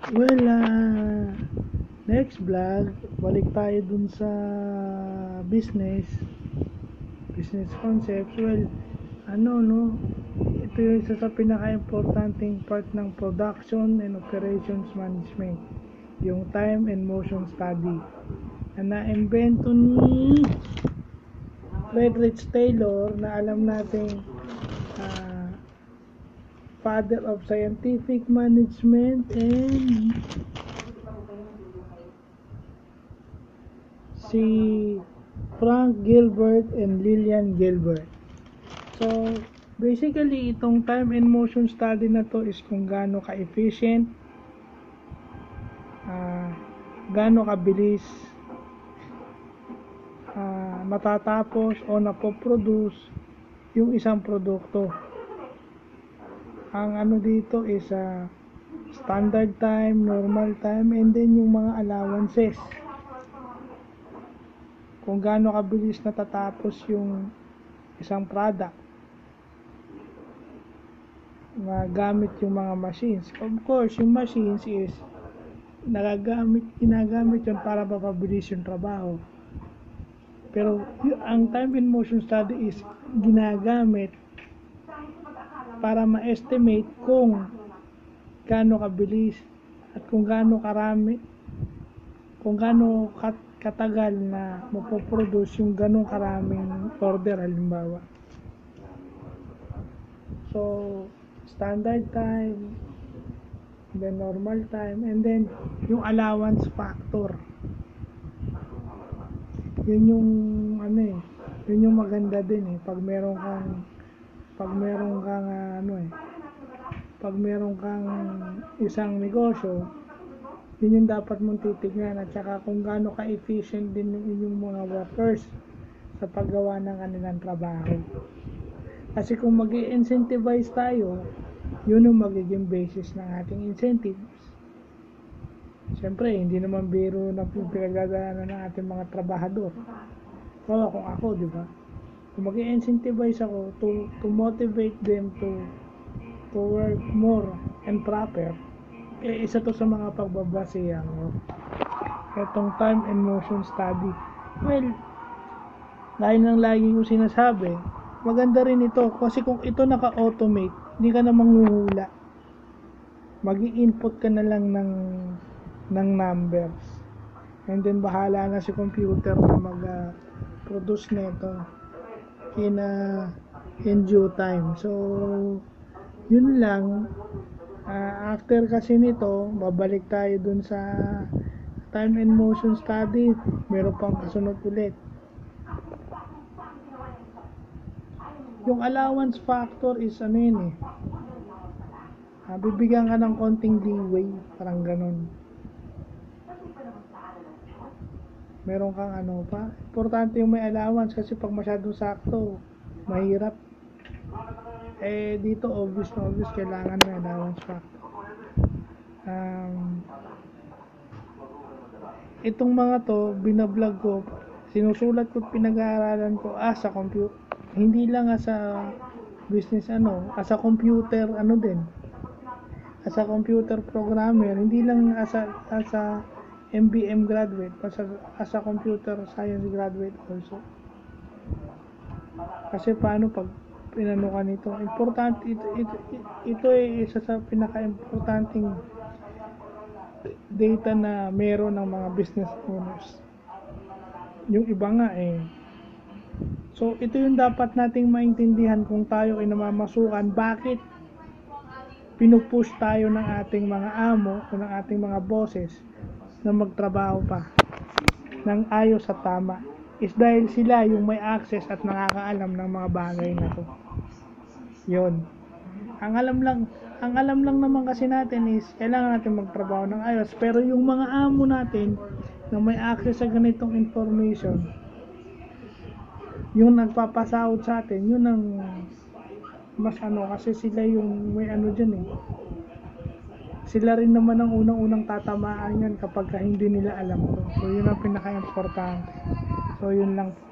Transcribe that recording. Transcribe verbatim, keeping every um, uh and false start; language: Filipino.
Well, ah, next vlog, balik tayo dun sa business, business concepts. Well, ano, no, ito yung isa sa pinaka-importanting part ng production and operations management, yung time and motion study, na na-invento ni Friedrich Taylor, na alam natin, ah, father of scientific management, and si Frank Gilbert and Lillian Gilbert. So, basically, itong time and motion study na to is kung gaano ka-efficient, uh, gaano kabilis uh, matatapos o napoproduce yung isang produkto. Ang ano dito is uh, standard time, normal time, and then yung mga allowances. Kung gaano kabilis natatapos yung isang product na gamit yung mga machines. Of course, yung machines is nagagamit, ginagamit yun para mapabilis yung trabaho. Pero yung, ang time and motion study is ginagamit para ma-estimate kung gaano kabilis at kung gaano karami, kung gaano kat katagal na mapoproduce yung ganong karaming order, halimbawa. So, standard time, then normal time, and then yung allowance factor. Yun yung ano eh, yun yung maganda din eh, pag meron kang pag meron kang uh, ano eh, pag meron kang isang negosyo, yun yung dapat mong titignan, at saka kung gaano ka-efficient din yung mga workers sa paggawa ng kanilang trabaho. Kasi kung mag-i-incentivize tayo, yun yung magiging basis ng ating incentives. Siyempre, hindi naman biro na pinagdadaanan ng ating mga trabahador. Kaya kung ako, di ba? Kung mag-i-incentivize ako to, to motivate them to to work more and proper, eh, isa to sa mga pagbabasehan mo. Itong time and motion study. Well, dahil nang lagi ko sinasabi, maganda rin ito. Kasi kung ito naka-automate, hindi ka na manghuhula. Mag-i-input ka na lang ng, ng numbers. And then, bahala na si computer na mag-produce uh, nito in, uh, in due time. So, yun lang. Uh, after kasi nito, babalik tayo dun sa time and motion study. Meron pang kasunod ulit. Yung allowance factor is ano yun eh. Uh, bibigyan ka ng konting leeway. Parang ganun. Meron kang ano pa. Importante yung may allowance kasi pag masyadong sakto, mahirap. Eh dito obvious na obvious kailangan may allowance factor. Um, itong mga to binablog ko, sinusulat ko, pinag-aaralan ko as a computer, hindi lang as a business ano, as a computer ano din, as a computer programmer, hindi lang as a, as a M B M graduate, as a, as a computer science graduate also. Kasi paano pag pinano ka nito, importante ito, ito, ito ay isa sa pinaka-importanting data na meron ng mga business owners. Yung iba nga eh. So ito yung dapat nating maintindihan kung tayo ay namamasukan, bakit pinupush tayo ng ating mga amo o ng ating mga bosses na magtrabaho pa ng ayos at tama, is dahil sila yung may access at nakakaalam ng mga bagay na to. Yun. Ang alam lang, ang alam lang naman kasi natin is kailangan natin magtrabaho ng ayos, pero yung mga amo natin na may access sa ganitong information, yung nagpapasahod sa atin, yun ang mas ano, kasi sila yung may ano dyan eh. Sila rin naman ang unang-unang tatamaan yan kapag hindi nila alam to. So yun ang pinaka-importante. So yun lang.